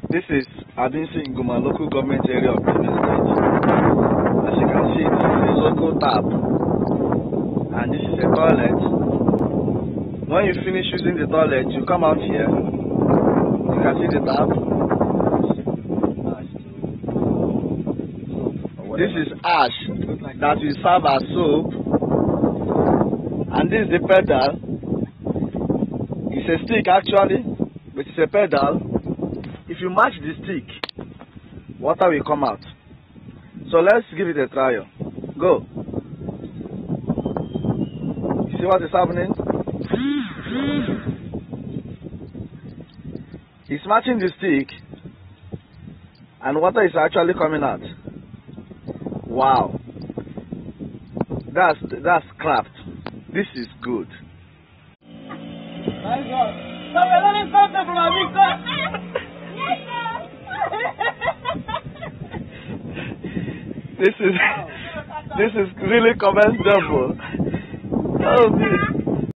This is Adinsi Nguma local government area of Benin State. As you can see, this is a local tap, and this is a toilet. When you finish using the toilet, you come out here. You can see the tap. This is ash that will serve as soap, and this is the pedal. It's a stick actually, but it's a pedal. If you match the stick, water will come out. So let's give it a trial. Go. See what is happening? It's matching the stick, and water is actually coming out. Wow. That's craft. This is good. This is really commendable. Oh,